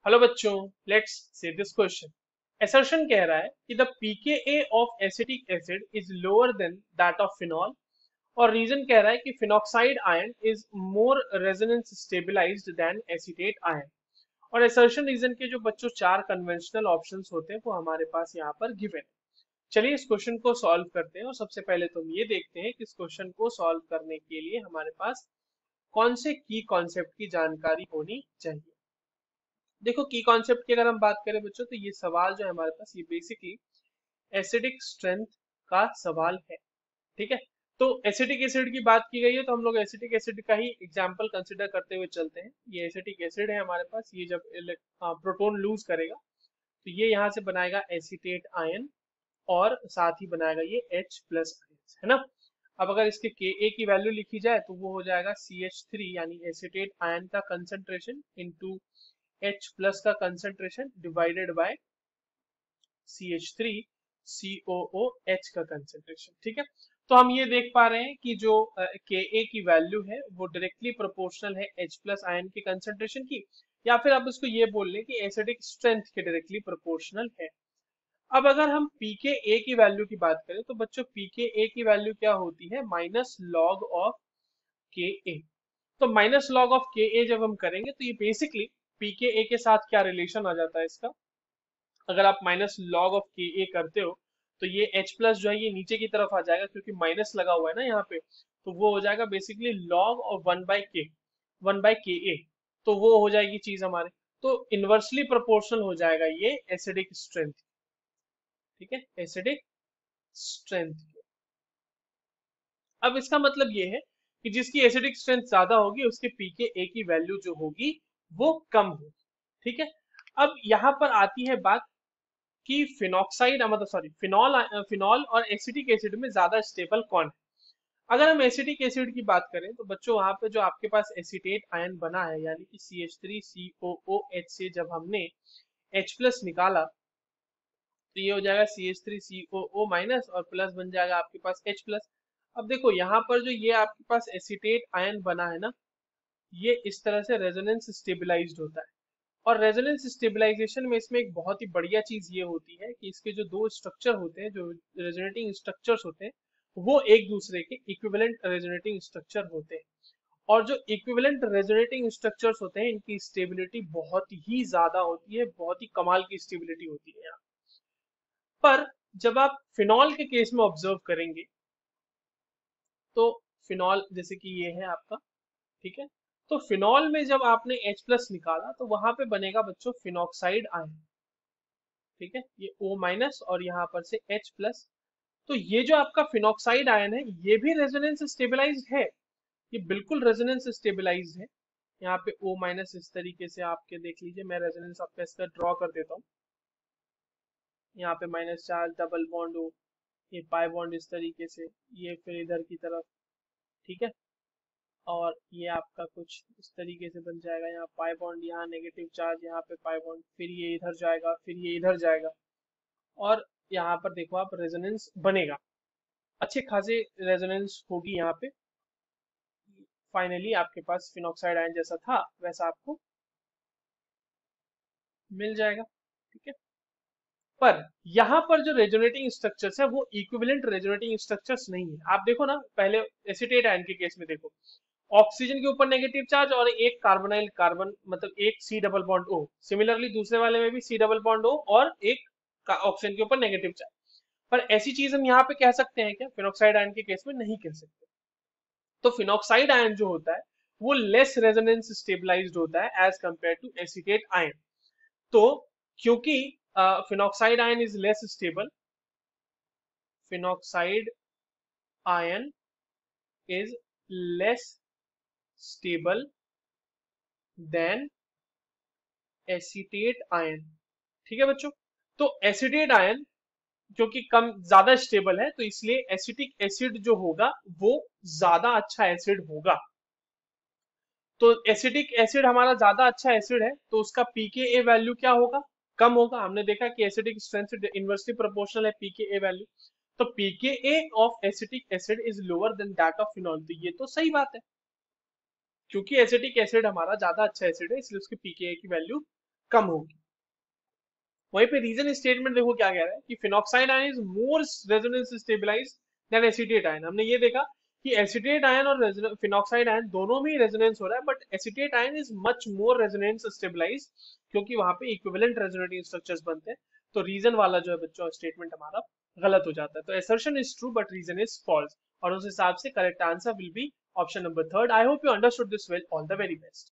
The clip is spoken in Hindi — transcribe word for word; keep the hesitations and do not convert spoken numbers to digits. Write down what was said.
हेलो बच्चों, let's see this question. Assertion कह रहा है कि the PKA of acetic acid is lower than that of phenol, और रीजन कह रहा है कि phenoxide ion is more resonance stabilised than acetate ion. और असर्शन रीजन के जो बच्चों चार कन्वेंशनल ऑप्शंस होते हैं वो हमारे पास यहाँ पर गिवन है। चलिए इस क्वेश्चन को सॉल्व करते हैं, और सबसे पहले तो हम ये देखते हैं कि इस क्वेश्चन को सॉल्व करने के लिए हमारे पास कौन से की कॉन्सेप्ट की जानकारी होनी चाहिए। देखो, की कॉन्सेप्ट की अगर हम बात करें बच्चों, तो ये सवाल जो है हमारे पास, ये बेसिकली एसिडिक स्ट्रेंथ का सवाल है। ठीक है, तो एसिटिक एसिड की बात की गई है तो हम लोग एसिटिक एसिड का ही एग्जांपल कंसिडर करते हुए चलते हैं। ये एसिटिक एसिड है हमारे पास, ये जब प्रोटोन लूज करेगा तो ये यहाँ से बनाएगा एसीटेट आयन, और साथ ही बनाएगा ये H प्लस है ना। अब अगर इसके Ka की वैल्यू लिखी जाए तो वो हो जाएगा सी एच थ्री, यानी एसीटेट आयन का कंसंट्रेशन इंटू H प्लस का concentration divided by C H three C O O H का कंसंट्रेशन। ठीक है, तो हम ये देख पा रहे हैं कि जो के ए की वैल्यू है वो डायरेक्टली प्रोपोर्शनल है H प्लस आयन के कंसंट्रेशन की, या फिर आप इसको ये बोल लें कि एसिडिक स्ट्रेंथ के डायरेक्टली प्रोपोर्शनल है। अब अगर हम पीके ए की वैल्यू की बात करें तो बच्चों पीके ए की वैल्यू क्या होती है, माइनस लॉग ऑफ के ए। तो माइनस लॉग ऑफ के ए जब हम करेंगे तो ये बेसिकली पीके ए के साथ क्या रिलेशन आ जाता है इसका, अगर आप माइनस लॉग ऑफ के ए करते हो तो ये H प्लस जो है ये नीचे की तरफ आ जाएगा क्योंकि माइनस लगा हुआ है ना यहाँ पे, तो वो हो जाएगा basically log of one by K, one by K A. तो वो हो जाएगी चीज हमारे, तो इनवर्सली प्रोपोर्शनल हो जाएगा ये एसिडिक स्ट्रेंथ। ठीक है, एसिडिक स्ट्रेंथ। अब इसका मतलब ये है कि जिसकी एसिडिक स्ट्रेंथ ज्यादा होगी उसके पीके ए की वैल्यू जो होगी वो कम होगी। ठीक है, अब यहाँ पर आती है बात कि फिनॉक्साइड मतलब सॉरी फिनॉल फिनॉल और एसिटिक एसिड में ज्यादा स्टेबल कौन है। अगर हम एसिटिक एसिड की बात करें तो बच्चों वहां पे जो आपके पास एसीटेट आयन बना है, यानी कि C H three C O O H से जब हमने H प्लस निकाला तो ये हो जाएगा C H three C O O minus, और प्लस बन जाएगा आपके पास H प्लस। अब देखो यहाँ पर जो ये आपके पास एसीटेट आयन बना है ना, ये इस तरह से रेजोनेंस स्टेबलाइज्ड होता है। और रेजोनेंस स्टेबलाइजेशन में इसमें एक बहुत ही बढ़िया चीज ये होती है कि इसके जो दो स्ट्रक्चर होते हैं, जो रेजोनेटिंग स्ट्रक्चर्स होते हैं, वो एक दूसरे के इक्विवेलेंट रेजोनेटिंग स्ट्रक्चर होते हैं। और जो इक्विवेलेंट रेजोनेटिंग स्ट्रक्चर्स होते हैं इनकी स्टेबिलिटी बहुत ही ज्यादा होती है, बहुत ही कमाल की स्टेबिलिटी होती है यहाँ। पर जब आप फिनॉल के केस में ऑब्जर्व करेंगे तो फिनॉल जैसे कि ये है आपका, ठीक है, तो फिनॉल में जब आपने H प्लस निकाला तो वहां पे बनेगा बच्चों फिनॉक्साइड आयन। ठीक है, ये O माइनस और यहाँ पर से H प्लस। तो ये जो आपका फिनॉक्साइड आयन है ये भी रेजोनेंस स्टेबलाइज्ड है, ये बिल्कुल रेजोनेंस स्टेबलाइज्ड है। यहाँ पे O माइनस इस तरीके से आपके देख लीजिए, मैं रेजोनेंस आपका इसका ड्रॉ कर देता हूँ। यहाँ पे माइनस चार्ज डबल बॉन्ड हो, ये पाई बॉन्ड इस तरीके से, ये फिर इधर की तरफ। ठीक है, और ये आपका कुछ इस तरीके से बन जाएगा, यहाँ पाई बॉन्ड, यहाँ नेगेटिव चार्ज, यहाँ पे पाई बॉन्ड, फिर ये इधर जाएगा, फिर ये इधर जाएगा, और यहाँ पर देखो आप रेजोनेंस बनेगा, अच्छे खासे रेजोनेंस होगी यहाँ पे। फाइनली आपके पास फिनॉक्साइड आयन जैसा था वैसा आपको मिल जाएगा। ठीक है, पर यहाँ पर जो रेजोनेटिंग स्ट्रक्चर्स है वो इक्विवेलेंट रेजोनेटिंग स्ट्रक्चर्स नहीं है। आप देखो ना, पहले एसीटेट आयन के केस में देखो, ऑक्सीजन के ऊपर नेगेटिव चार्ज और एक कार्बोनाइल कार्बन मतलब एक C double bond O, similarly दूसरे वाले में भी सी डबल बॉन्ड ओ और एक ऑक्सीजन के ऊपर नेगेटिव चार्ज। पर ऐसी चीज हम यहाँ पे कह सकते हैं क्या, फिनॉक्साइड आयन के केस में नहीं कह सकते। तो फिनॉक्साइड आयन जो होता है वो लेस रेजोनेंस स्टेबलाइज्ड होता है as compare to acetate ion. तो क्योंकि phenoxide ion is less stable, phenoxide ion is less stable than acetate ion. ठीक है बच्चों, तो एसीटेट आयन क्योंकि कम ज्यादा स्टेबल है तो इसलिए एसिटिक एसिड जो होगा वो ज्यादा अच्छा एसिड होगा। तो एसिटिक एसिड हमारा ज्यादा अच्छा एसिड है तो उसका पीकेए वैल्यू क्या होगा, कम होगा। हमने देखा कि एसिडिक स्ट्रेंथ से इनवर्सली प्रोपोर्शनल है पीकेए वैल्यू, तो PKA of acetic acid is lower than that of phenol. तो ये तो सही बात है, क्योंकि एसिटिक एसिड हमारा ज्यादा अच्छा एसिड है इसलिए उसके पीकेए की वैल्यू कम होगी। वहीं पे रीजन स्टेटमेंट देखो क्या कह रहा है कि phenoxide ion is more resonance stabilise than acetate ion. हमने ये देखा कि एसीटेट आयन और फिनॉक्साइड आयन दोनों में रेजोनेंस हो रहा है, but acetate ion is much more resonance stabilise, क्योंकि वहां पे इक्विवेलेंट रेजोनेटिंग स्ट्रक्चर्स बनते हैं। तो रीजन वाला जो है बच्चों स्टेटमेंट हमारा गलत हो जाता है। तो assertion is true but reason is false, और उस हिसाब से correct answer will be option number third. I hope you understood this well. All the very best.